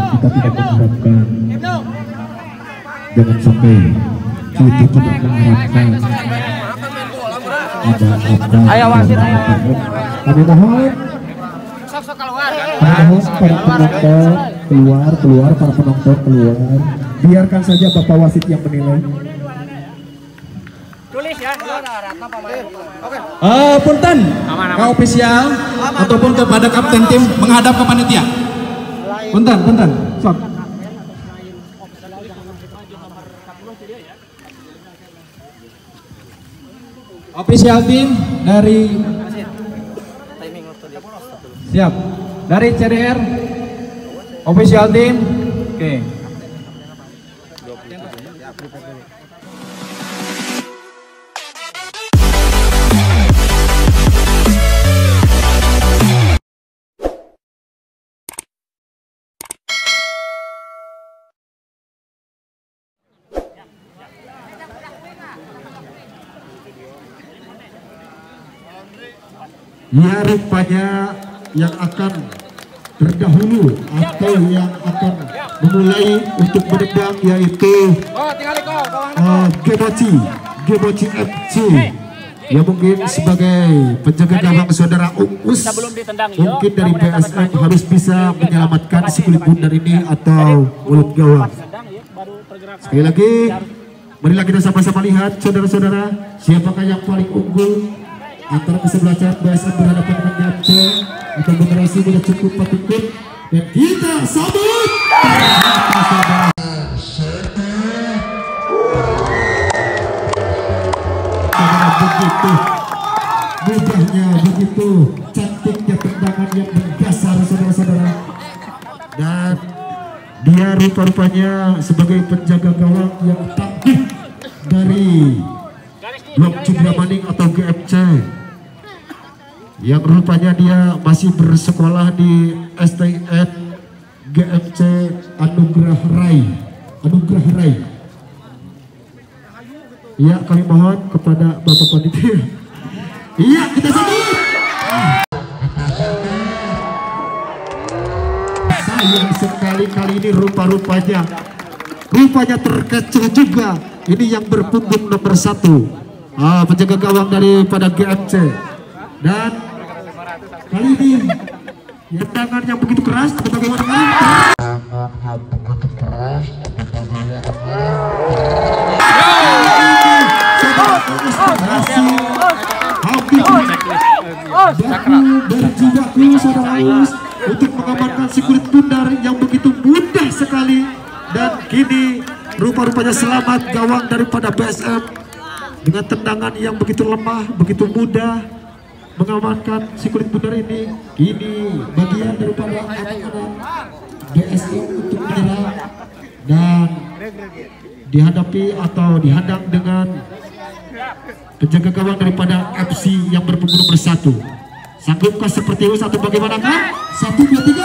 kita tidak mengharapkan, jangan sampai kita tidak mengharapkan ada ayo wasit ayo. Kami mohon para penonton keluar, para penonton keluar. Biarkan saja Bapak wasit yang menilai. Tulis ya, oke. Punten, ke ofisial ataupun kepada kapten tim menghadap ke panitia. Punten, sok. Official tim dari siap dari CDR official tim. Oke. Ya, rupanya yang akan terdahulu atau yang akan memulai untuk menendang yaitu Geboci FC yang mungkin sebagai penjaga gawang saudara Uus mungkin dari BSM harus bisa menyelamatkan si kulit bundar ini atau mulut gawang. Sekali lagi, marilah kita sama-sama lihat saudara-saudara siapakah yang paling unggul antara kesebelasan BSM berhadapan dengan GFC atau generasi sudah cukup patikut, dan kita sambut begitu mudahnya, begitu cantiknya tendangan yang menggasar saudara-saudara, dan dia rupa-rupanya sebagai penjaga gawang yang tangguh dari Blok Cibramaning atau GFC yang rupanya dia masih bersekolah di STN GFC Anugerah Rai. Ya, kami mohon kepada Bapak Panitia. Iya, kita sambut. Sayang sekali kali ini rupanya terkecoh juga. Ini yang berpunggung nomor 1. Penjaga gawang daripada GFC, dan kali ini tendangan yang begitu keras bagaimana berjibaku saudara Uus untuk mengamankan si kulit bundar yang begitu mudah sekali, dan kini rupa-rupanya selamat gawang daripada BSM dengan tendangan yang begitu lemah, begitu mudah mengamankan si kulit bundar ini. Kini bagian daripada anak-anak BSM untuk menyerang dan dihadapi atau dihadang dengan penjaga gawang daripada FC yang berpunggung nomor 1. Sanggupkah seperti itu atau bagaimana kan? 1, 2, 3.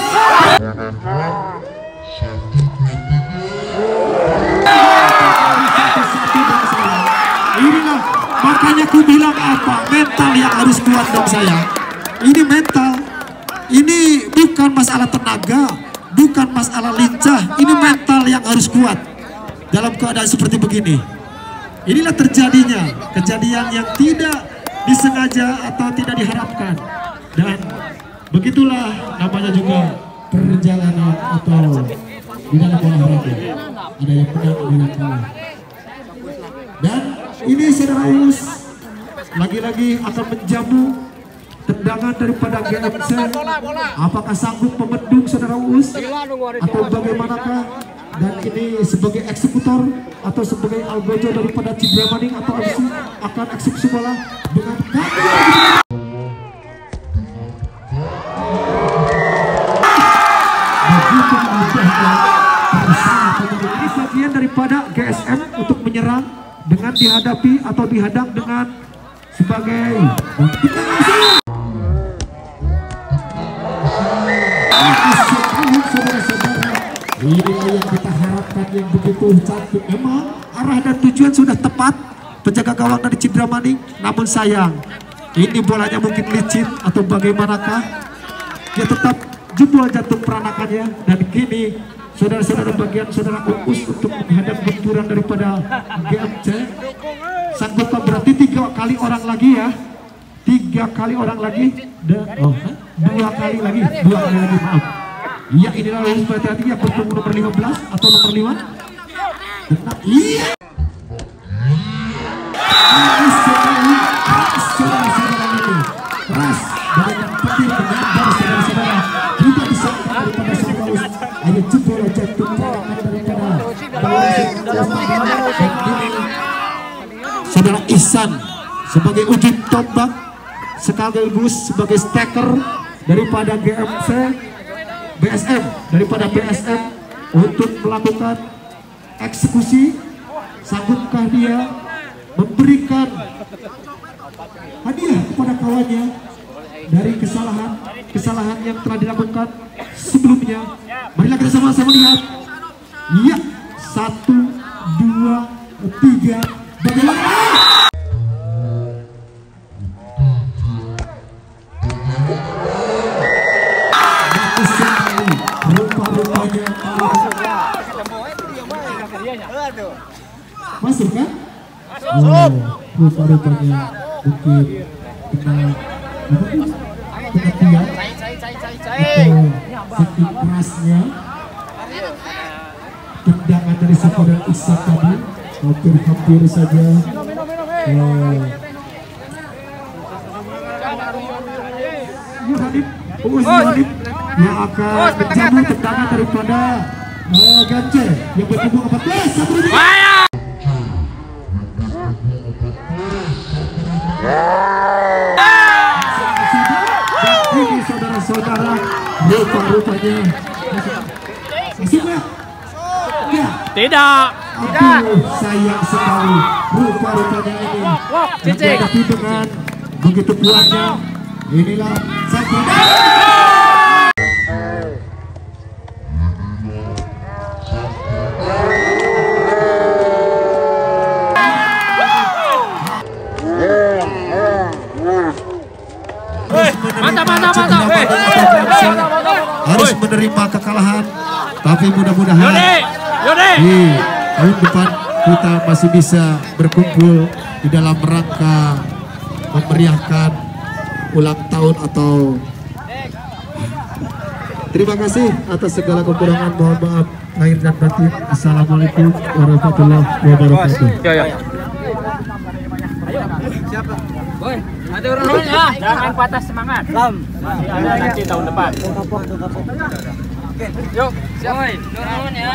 Inilah makanya ku bilang apa, mental yang harus kuat dong saya. Ini mental, ini bukan masalah tenaga, bukan masalah lincah, ini mental yang harus kuat dalam keadaan seperti begini. Inilah terjadinya kejadian yang tidak disengaja atau tidak diharapkan, dan begitulah namanya juga perjalanan atau di dalam olahraga ada yang menang, ada yang kalah. Dan ini saudara Uus lagi-lagi akan menjamu tendangan daripada GFC. Apakah sanggup membendung saudara Uus atau bagaimanakah? Dan ini sebagai eksekutor atau sebagai algojo daripada Cibramaning atau FC akan eksekusi bola dengan begitu mudahnya ini bagian daripada GSM untuk menyerang dengan dihadapi atau dihadang dengan sebagai inilah yang kita harapkan yang begitu cantik. Memang arah dan tujuan sudah tepat penjaga gawang dari Cibramaning, namun sayang ini bolanya mungkin licin atau bagaimanakah, dia tetap jempol jantung peranakannya, dan kini saudara-saudara bagian saudara Uus untuk menghadap benturan daripada GMC. Sanggup berarti 3 kali orang lagi ya, 3 kali orang lagi, 2 kali lagi, maaf. Iya, inilah lulus pada yang bertemu nomor 15 atau nomor 5. Iya. Saudara-saudara ini keras dengan petir mengambar saudara-saudara, tidak bisa daripada saudara Uus. Ayo jempol jantung peranakan daripada saudara Ihsan sebagai uji tombak sekaligus sebagai staker daripada BSM untuk melakukan eksekusi. Sanggupkah dia memberikan hadiah kepada kawannya dari kesalahan yang telah dilakukan sebelumnya? Marilah kita sama-sama lihat. Iya, 1, 2, 3. Bagaimana? Rupa-rupanya masuk kan? Oh, rupa-rupanya mungkin kena tiang atau saking kerasnya tendangan dari saudara Ihsan tadi hampir saja Yuhanif yang akan menjamu tendangan daripada Gance yang berkumpul 14. Dan ini saudara-saudara rupa-rupanya masuk ya? Ya. Tidak. Aduh, sayang sekali. Rupa-rupanya ini menghadapi dengan begitu kuatnya. Inilah saja. Mantap. Harus menerima kekalahan, tapi mudah-mudahan di tahun depan kita masih bisa berkumpul di dalam rangka memeriahkan ulang tahun atau. Terima kasih atas segala kekurangan, mohon maaf lahir dan batin. Assalamualaikum warahmatullahi wabarakatuh. Siapa? Boy, ada orang ya. Jangan patah semangat. Masih ada nanti tahun depan. Yuk, siapa? Turun ya.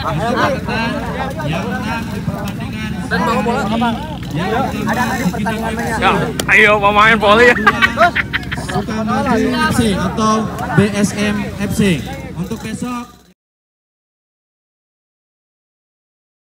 Dan bawa bola apa? Ada pertandingannya. Ya, ayo pemain voli. Sukamaju FC atau BSM FC untuk besok.